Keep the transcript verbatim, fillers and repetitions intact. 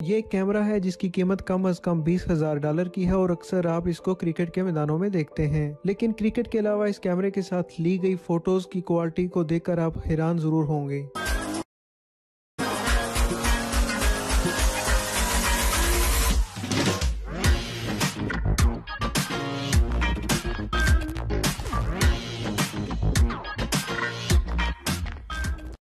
ये एक कैमरा है जिसकी कीमत कम अज कम बीस हजार डॉलर की है और अक्सर आप इसको क्रिकेट के मैदानों में देखते हैं। लेकिन क्रिकेट के अलावा इस कैमरे के साथ ली गई फोटोज की क्वालिटी को देखकर आप हैरान जरूर होंगे।